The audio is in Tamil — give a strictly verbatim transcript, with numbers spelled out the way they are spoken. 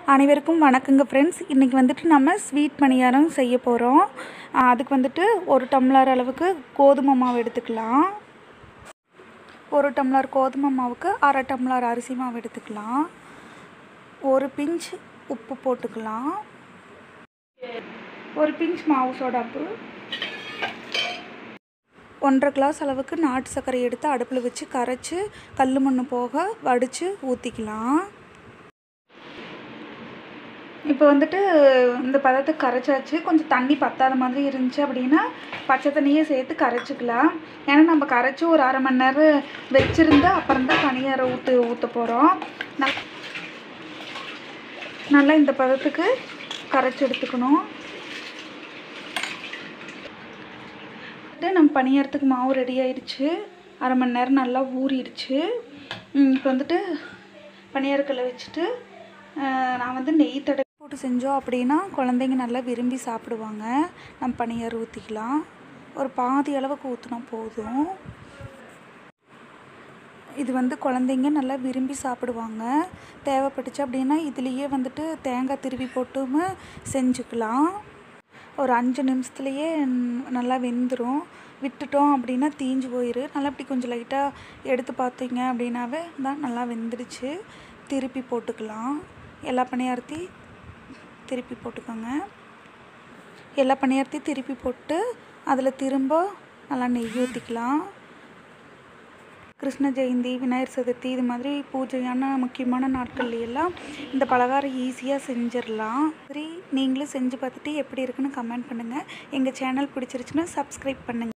அனைவருக்கும் வணக்கங்க ஃப்ரெண்ட்ஸ். இன்றைக்கி வந்துட்டு நம்ம ஸ்வீட் பணியாரம் செய்ய போகிறோம். அதுக்கு வந்துட்டு ஒரு டம்ளர் அளவுக்கு கோதுமை மாவு எடுத்துக்கலாம். ஒரு டம்ளர் கோதுமை மாவுக்கு அரை டம்ளர் அரிசி மாவு எடுத்துக்கலாம். ஒரு பிஞ்ச் உப்பு போட்டுக்கலாம். ஒரு பிஞ்ச் மாவு சோடாப்பு, ஒன்றரை கிளாஸ் அளவுக்கு நாட்டு சர்க்கரை எடுத்து அடுப்பில் வச்சு கரைச்சி கல் மண் போக வடித்து ஊற்றிக்கலாம். இப்போ வந்துட்டு இந்த பதத்துக்கு கரைச்சாச்சு. கொஞ்சம் தண்ணி பத்தாத மாதிரி இருந்துச்சு அப்படின்னா பச்சை தண்ணியே சேர்த்து கரைச்சிக்கலாம். ஏன்னா நம்ம கரைச்சி ஒரு அரை மணி நேரம் வச்சுருந்து அப்புறம் தான் பணியாரம் ஊற்று ஊற்ற போகிறோம். நல்லா இந்த பதத்துக்கு கரைச்சி எடுத்துக்கணும். நம்ம பணியாரத்துக்கு மாவு ரெடி ஆயிடுச்சு. அரை மணி நேரம் நல்லா ஊறிடுச்சு. இப்போ வந்துட்டு பணியாரக்கல்லை வச்சுட்டு நான் வந்து நெய் தடவை போட்டு செஞ்சோம் அப்படின்னா குழந்தைங்க நல்லா விரும்பி சாப்பிடுவாங்க. நம்ம பணியாரம் ஊற்றிக்கலாம். ஒரு பாதி அளவுக்கு ஊற்றினா போதும். இது வந்து குழந்தைங்க நல்லா விரும்பி சாப்பிடுவாங்க. தேவைப்பட்டுச்சு அப்படின்னா இதுலேயே வந்துட்டு தேங்காய் திருவி போட்டும் செஞ்சுக்கலாம். ஒரு அஞ்சு நிமிஷத்துலேயே நல்லா வெந்துடும். விட்டுட்டோம் அப்படின்னா தீஞ்சு போயிடும். நல்லா இப்படி கொஞ்சம் லைட்டாக எடுத்து பார்த்தீங்க அப்படின்னாவே தான் நல்லா வெந்துடுச்சு. திருப்பி போட்டுக்கலாம். எல்லா பணியாரத்தையும் திருப்பி போட்டுக்கோங்க. எல்லா பணியாரத்தையும் திருப்பி போட்டு அதில் திரும்ப நல்லா நெய் ஊற்றிக்கலாம். கிருஷ்ண ஜெயந்தி, விநாயகர் சதுர்த்தி இது மாதிரி பூஜையான முக்கியமான நாட்கள்லையெல்லாம் இந்த பலகாரம் ஈஸியாக செஞ்சிடலாம். சரி, நீங்களும் செஞ்சு பார்த்துட்டு எப்படி இருக்குன்னு கமெண்ட் பண்ணுங்கள். எங்கள் சேனல் பிடிச்சிருச்சுன்னா சப்ஸ்கிரைப் பண்ணுங்கள்.